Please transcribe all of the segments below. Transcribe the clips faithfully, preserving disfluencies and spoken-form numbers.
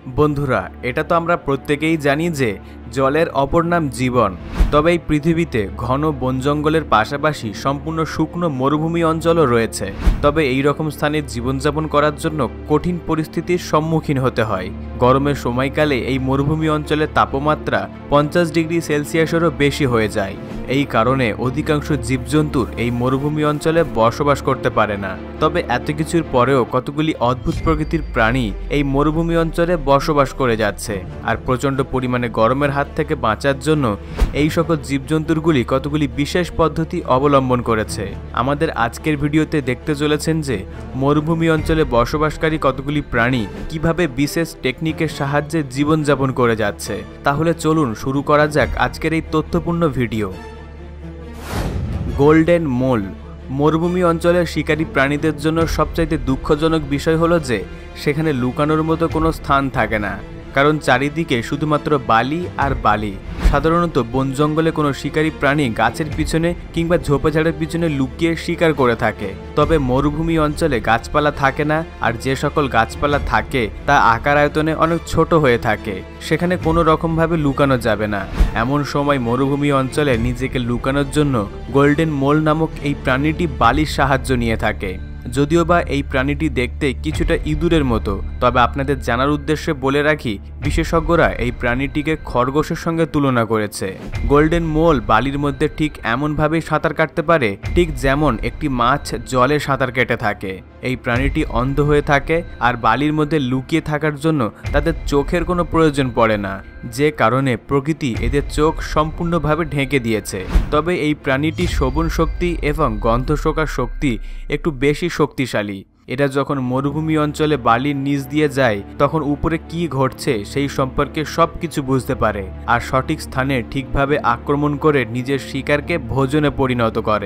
বন্ধুরা, এটা তো আমরা প্রত্যেকেই জানি যে জলের অপর নাম জীবন। তবে এই পৃথিবীতে ঘন বন জঙ্গলের পাশাপাশি সম্পূর্ণ শুকনো মরুভূমি অঞ্চলও রয়েছে। তবে এই রকম স্থানে জীবনযাপন করার জন্য কঠিন পরিস্থিতির সম্মুখীন হতে হয়। গরমের সময়কালে এই মরুভূমি অঞ্চলের তাপমাত্রা পঞ্চাশ ডিগ্রি সেলসিয়াসেরও বেশি হয়ে যায়। এই কারণে অধিকাংশ জীবজন্তুর এই মরুভূমি অঞ্চলে বসবাস করতে পারে না। তবে এত কিছুর পরেও কতগুলি অদ্ভুত প্রকৃতির প্রাণী এই মরুভূমি অঞ্চলে বসবাস করে যাচ্ছে। আর প্রচণ্ড পরিমাণে গরমের হাত থেকে বাঁচার জন্য এই সকল জীবজন্তুগুলি কতগুলি বিশেষ পদ্ধতি অবলম্বন করেছে। আমাদের আজকের ভিডিওতে দেখতে চলেছেন যে মরুভূমি অঞ্চলে বসবাসকারী কতগুলি প্রাণী কিভাবে বিশেষ টেকনিকের সাহায্যে জীবনযাপন করে যাচ্ছে। তাহলে চলুন শুরু করা যাক আজকের এই তথ্যপূর্ণ ভিডিও। গোল্ডেন মোল। মরুভূমি অঞ্চলের শিকারী প্রাণীদের জন্য সবচাইতে দুঃখজনক বিষয় হলো যে সেখানে লুকানোর মতো কোনো স্থান থাকে না, কারণ চারিদিকে শুধুমাত্র বালি আর বালি। সাধারণত বন জঙ্গলে কোনো শিকারী প্রাণী গাছের পিছনে কিংবা ঝোপঝাড়ের পিছনে লুকিয়ে শিকার করে থাকে। তবে মরুভূমি অঞ্চলে গাছপালা থাকে না, আর যে সকল গাছপালা থাকে তা আকার আয়তনে অনেক ছোট হয়ে থাকে। সেখানে কোনো রকমভাবে লুকানো যাবে না। এমন সময় মরুভূমি অঞ্চলে নিজেকে লুকানোর জন্য গোল্ডেন মোল নামক এই প্রাণীটি বালির সাহায্য নিয়ে থাকে। যদিও বা এই প্রাণীটি দেখতে কিছুটা ইঁদুরের মতো, তবে আপনাদের জানার উদ্দেশ্যে বলে রাখি বিশেষজ্ঞরা এই প্রাণীটিকে খরগোশের সঙ্গে তুলনা করেছে। গোল্ডেন মোল বালির মধ্যে ঠিক এমনভাবেই সাঁতার কাটতে পারে ঠিক যেমন একটি মাছ জলে সাঁতার কেটে থাকে। এই প্রাণীটি অন্ধ হয়ে থাকে, আর বালির মধ্যে লুকিয়ে থাকার জন্য তাদের চোখের কোনো প্রয়োজন পড়ে না, যে কারণে প্রকৃতি এদের চোখ সম্পূর্ণভাবে ঢেকে দিয়েছে। তবে এই প্রাণীটির শ্রবণ শক্তি এবং গন্ধ শোকার শক্তি একটু বেশি শক্তিশালী। এটা যখন মরুভূমি অঞ্চলে বালির নিচ দিয়ে যায় তখন উপরে কি ঘটছে সেই সম্পর্কে সব কিছু বুঝতে পারে, আর সঠিক স্থানে ঠিকভাবে আক্রমণ করে নিজের শিকারকে ভোজনে পরিণত করে।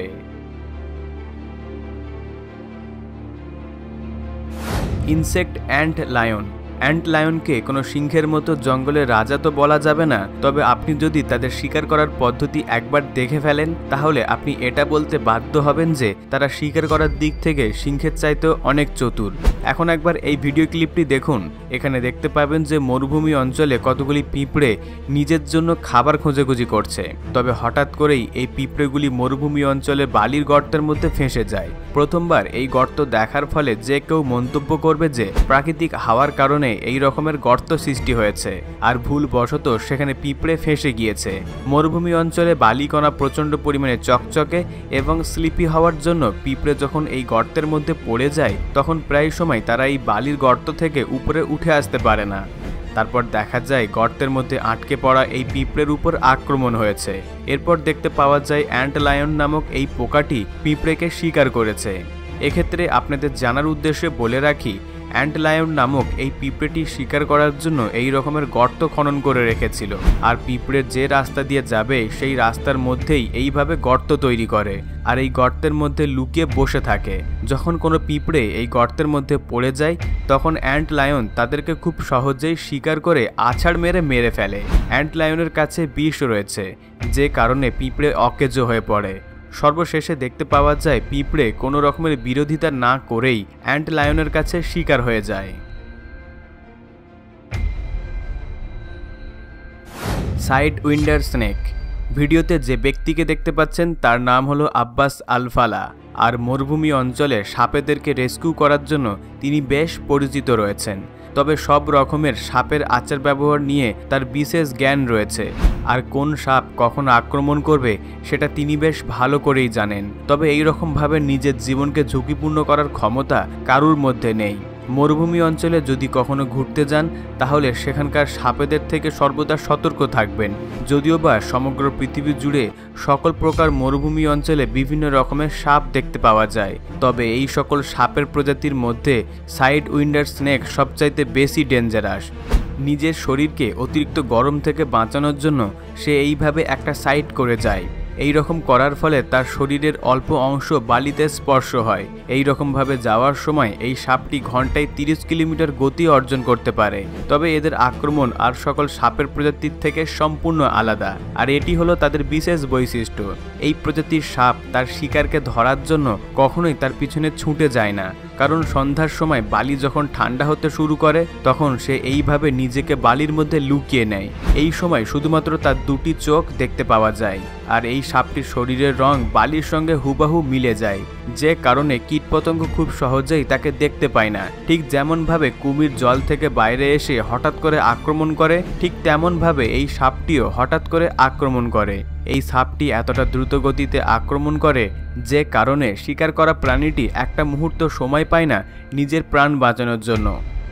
Insect ant lion. অ্যান্ট লায়নকে কোনো সিংহের মতো জঙ্গলের রাজা তো বলা যাবে না, তবে আপনি যদি তাদের শিকার করার পদ্ধতি একবার দেখে ফেলেন তাহলে আপনি এটা বলতে বাধ্য হবেন যে তারা শিকার করার দিক থেকে সিংহের চাইতেও অনেক চতুর। এখন একবার এই ভিডিও ক্লিপটি দেখুন। এখানে দেখতে পাবেন যে মরুভূমি অঞ্চলে কতগুলি পিঁপড়ে নিজের জন্য খাবার খোঁজাখুঁজি করছে। তবে হঠাৎ করেই এই পিঁপড়েগুলি মরুভূমি অঞ্চলে বালির গর্তের মধ্যে ফেঁসে যায়। প্রথমবার এই গর্ত দেখার ফলে যে কেউ মন্তব্য করবে যে প্রাকৃতিক হাওয়ার কারণে এই রকমের গর্ত সৃষ্টি হয়েছে, আর ভুলবশত সেখানে পিঁপড়ে ফেঁসে গিয়েছে। মরুভূমি অঞ্চলে বালিকণা প্রচণ্ড পরিমাণে চকচকে এবং স্লিপি হওয়ার জন্য পিঁপড়ে যখন এই গর্তের মধ্যে পড়ে যায় তখন প্রায় সময় তারা এই বালির গর্ত থেকে উপরে উঠে আসতে পারে না। তারপর দেখা যায় গর্তের মধ্যে আটকে পড়া এই পিঁপড়ের উপর আক্রমণ হয়েছে। এরপর দেখতে পাওয়া যায় অ্যান্ট লায়ন নামক এই পোকাটি পিঁপড়েকে শিকার করেছে। এক্ষেত্রে আপনাদের জানার উদ্দেশ্যে বলে রাখি অ্যান্ট লায়ন নামক এই পিঁপড়েটি শিকার করার জন্য এই রকমের গর্ত খনন করে রেখেছিল, আর পিঁপড়ে যে রাস্তা দিয়ে যাবে সেই রাস্তার মধ্যেই এইভাবে গর্ত তৈরি করে, আর এই গর্তের মধ্যে লুকিয়ে বসে থাকে। যখন কোনো পিঁপড়ে এই গর্তের মধ্যে পড়ে যায় তখন অ্যান্ট লায়ন তাদেরকে খুব সহজেই শিকার করে আছাড় মেরে মেরে ফেলে। অ্যান্ট লায়নের কাছে বিষ রয়েছে, যে কারণে পিঁপড়ে অকেজো হয়ে পড়ে। সর্বশেষে দেখতে পাওয়া যায় পিঁপড়ে কোনো রকমের বিরোধিতা না করেই অ্যান্ট লায়নের কাছে শিকার হয়ে যায়। Sidewinder snake. ভিডিওতে যে ব্যক্তিকে দেখতে পাচ্ছেন তার নাম হলো আব্বাস আলফালা, আর মরুভূমি অঞ্চলে সাপেদেরকে রেস্কিউ করার জন্য তিনি বেশ পরিচিত রয়েছেন। তবে সব রকমের সাপের আচার ব্যবহার নিয়ে তার বিশেষ জ্ঞান রয়েছে, আর কোন সাপ কখন আক্রমণ করবে সেটা তিনি বেশ ভালো করেই জানেন। তবে এই রকমভাবে নিজের জীবনকে ঝুঁকিপূর্ণ করার ক্ষমতা কারুর মধ্যে নেই। মরুভূমি অঞ্চলে যদি কখনো ঘুরতে যান তাহলে সেখানকার সাপেদের থেকে সর্বদা সতর্ক থাকবেন। যদিও বা সমগ্র পৃথিবী জুড়ে সকল প্রকার মরুভূমি অঞ্চলে বিভিন্ন রকমের সাপ দেখতে পাওয়া যায়, তবে এই সকল সাপের প্রজাতির মধ্যে সাইড উইন্ডার স্নেক সবচাইতে বেশি ডেঞ্জারাস। নিজের শরীরকে অতিরিক্ত গরম থেকে বাঁচানোর জন্য সে এইভাবে একটা সাইড করে যায়। এই রকম করার ফলে তার শরীরের অল্প অংশ বালিতে স্পর্শ হয়। এই রকমভাবে যাওয়ার সময় এই সাপটি ঘন্টায় তিরিশ কিলোমিটার গতি অর্জন করতে পারে। তবে এদের আক্রমণ আর সকল সাপের প্রজাতির থেকে সম্পূর্ণ আলাদা, আর এটি হলো তাদের বিশেষ বৈশিষ্ট্য। এই প্রজাতির সাপ তার শিকারকে ধরার জন্য কখনোই তার পিছনে ছুটে যায় না, কারণ সন্ধ্যার সময় বালি যখন ঠান্ডা হতে শুরু করে তখন সে এইভাবে নিজেকে বালির মধ্যে লুকিয়ে নেয়। এই সময় শুধুমাত্র তার দুটি চোখ দেখতে পাওয়া যায়, আর এই সাপটির শরীরের রং বালির সঙ্গে হুবাহু মিলে যায়, যে কারণে কীটপতঙ্গ খুব সহজেই তাকে দেখতে পায় না। ঠিক যেমনভাবে কুমির জল থেকে বাইরে এসে হঠাৎ করে আক্রমণ করে, ঠিক তেমনভাবে এই সাপটিও হঠাৎ করে আক্রমণ করে। এই সাপটি এতটা দ্রুত গতিতে আক্রমণ করে যে কারণে শিকার করা প্রাণীটি একটা মুহূর্ত সময় পায় না নিজের প্রাণ বাঁচানোর জন্য।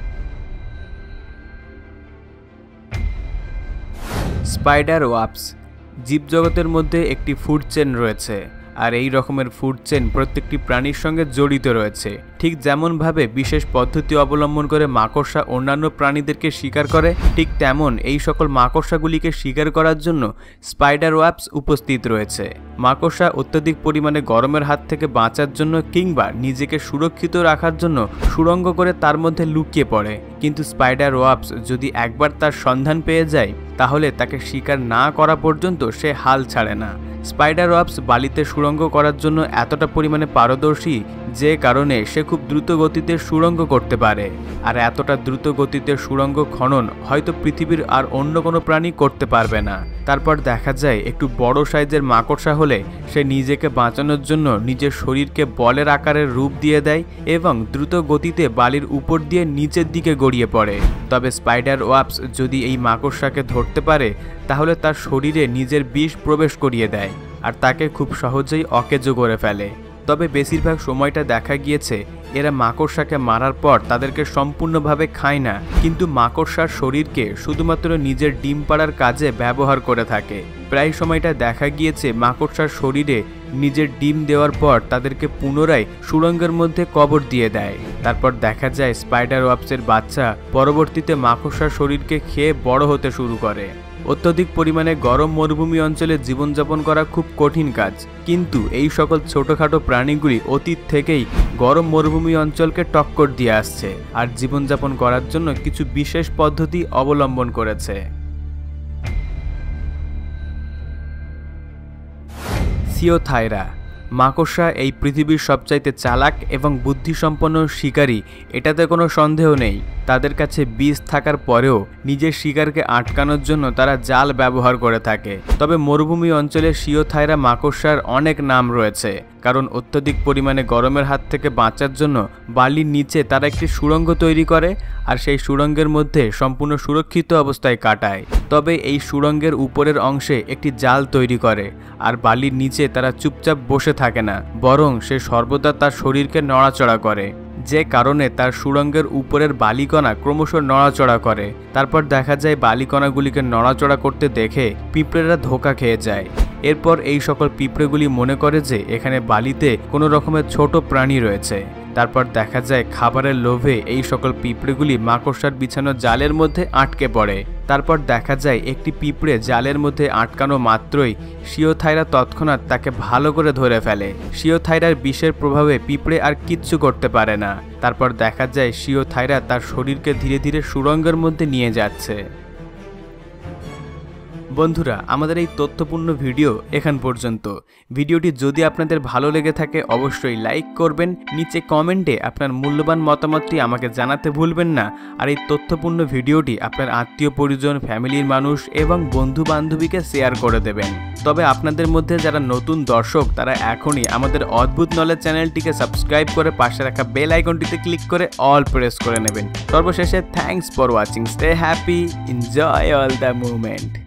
স্পাইডার ওয়াবস জীবজগতের মধ্যে একটি ফুড চেন রয়েছে, আর এই রকমের ফুড চেন প্রত্যেকটি প্রাণীর সঙ্গে জড়িত রয়েছে। ঠিক যেমনভাবে বিশেষ পদ্ধতি অবলম্বন করে মাকড়সা অন্যান্য প্রাণীদেরকে শিকার করে, ঠিক তেমন এই সকল মাকড়সাগুলিকে শিকার করার জন্য স্পাইডার ওয়াবস উপস্থিত রয়েছে। মাকড়সা অত্যধিক পরিমাণে গরমের হাত থেকে বাঁচার জন্য কিংবা নিজেকে সুরক্ষিত রাখার জন্য সুড়ঙ্গ করে তার মধ্যে লুকিয়ে পড়ে, কিন্তু স্পাইডার ওয়াবস যদি একবার তার সন্ধান পেয়ে যায় তাহলে তাকে শিকার না করা পর্যন্ত সে হাল ছাড়ে না। স্পাইডার ওয়াবস বালিতে সুড়ঙ্গ করার জন্য এতটা পরিমাণে পারদর্শী যে কারণে সে খুব দ্রুত গতিতে সুড়ঙ্গ করতে পারে, আর এতটা দ্রুত গতিতে সুড়ঙ্গ খনন হয়তো পৃথিবীর আর অন্য কোনো প্রাণী করতে পারবে না। তারপর দেখা যায় একটু বড় সাইজের মাকড়সা হলে সে নিজেকে বাঁচানোর জন্য নিজের শরীরকে বলের আকারের রূপ দিয়ে দেয় এবং দ্রুত গতিতে বালির উপর দিয়ে নিচের দিকে গড়িয়ে পড়ে। তবে স্পাইডার ওয়াবস যদি এই মাকড়সাকে ধরতে পারে তাহলে তার শরীরে নিজের বিষ প্রবেশ করিয়ে দেয় আর তাকে খুব সহজেই অকেজো করে ফেলে। তবে বেশিরভাগ সময়টা দেখা গিয়েছে এরা মাকড়সাকে মারার পর তাদেরকে সম্পূর্ণভাবে খায় না, কিন্তু মাকড়সার শরীরকে শুধুমাত্র নিজের ডিম পাড়ার কাজে ব্যবহার করে থাকে। প্রায় সময়টা দেখা গিয়েছে মাকড়সার শরীরে নিজের ডিম দেওয়ার পর তাদেরকে পুনরায় সুড়ঙ্গের মধ্যে কবর দিয়ে দেয়। তারপর দেখা যায় স্পাইডার ওয়াবসের বাচ্চা পরবর্তীতে মাকড়সার শরীরকে খেয়ে বড় হতে শুরু করে। অত্যধিক পরিমাণে গরম মরুভূমি অঞ্চলে জীবনযাপন করা খুব কঠিন কাজ, কিন্তু এই সকল ছোটখাটো প্রাণীগুলি অতীত থেকেই গরম মরুভূমি অঞ্চলকে টক্কর দিয়ে আসছে আর জীবনযাপন করার জন্য কিছু বিশেষ পদ্ধতি অবলম্বন করেছে। সিওথাইরা মাকড়সা এই পৃথিবীর সবচাইতে চালাক এবং বুদ্ধিসম্পন্ন শিকারী, এটাতে কোনো সন্দেহ নেই। তাদের কাছে বিষ থাকার পরেও নিজের শিকারকে আটকানোর জন্য তারা জাল ব্যবহার করে থাকে। তবে মরুভূমি অঞ্চলে সিওথাইরা মাকড়সার অনেক নাম রয়েছে, কারণ অত্যধিক পরিমাণে গরমের হাত থেকে বাঁচার জন্য বালির নিচে তারা একটি সুড়ঙ্গ তৈরি করে আর সেই সুড়ঙ্গের মধ্যে সম্পূর্ণ সুরক্ষিত অবস্থায় কাটায়। তবে এই সুড়ঙ্গের উপরের অংশে একটি জাল তৈরি করে আর বালির নিচে তারা চুপচাপ বসে থাকে না, বরং সে সর্বদা তার শরীরকে নড়াচড়া করে, যে কারণে তার সুড়ঙ্গের উপরের বালিকণা ক্রমশ নড়াচড়া করে। তারপর দেখা যায় বালিকণাগুলিকে নড়াচড়া করতে দেখে পিঁপড়েরা ধোঁকা খেয়ে যায়। এরপর এই সকল পিঁপড়েগুলি মনে করে যে এখানে বালিতে কোনো রকমের ছোট প্রাণী রয়েছে। তারপর দেখা যায় খাবারের লোভে এই সকল পিঁপড়েগুলি মাকড়সার বিছানো জালের মধ্যে আটকে পড়ে। তারপর দেখা যায় একটি পিঁপড়ে জালের মধ্যে আটকানো মাত্রই সিওথাইরা তৎক্ষণাৎ তাকে ভালো করে ধরে ফেলে। সিওথাইরার বিষের প্রভাবে পিঁপড়ে আর কিচ্ছু করতে পারে না। তারপর দেখা যায় সিওথাইরা তার শরীরকে ধীরে ধীরে সুড়ঙ্গের মধ্যে নিয়ে যাচ্ছে। বন্ধুরা, আমাদের এই তথ্যপূর্ণ ভিডিও এখান পর্যন্ত। ভিডিওটি যদি আপনাদের ভালো লেগে থাকে অবশ্যই লাইক করবেন, নিচে কমেন্টে আপনার মূল্যবান মতামতটি আমাকে জানাতে ভুলবেন না। আর এই তথ্যপূর্ণ ভিডিওটি আপনার আত্মীয় পরিজন, ফ্যামিলির মানুষ এবং বন্ধু বান্ধবীকে শেয়ার করে দেবেন। তবে আপনাদের মধ্যে যারা নতুন দর্শক তারা এখনই আমাদের অদ্ভুত নলেজ চ্যানেলটিকে সাবস্ক্রাইব করে পাশে রাখা বেল আইকনটিতে ক্লিক করে অল প্রেস করে নেবেন। সর্বশেষে thanks for watching, stay happy, enjoy all the movement.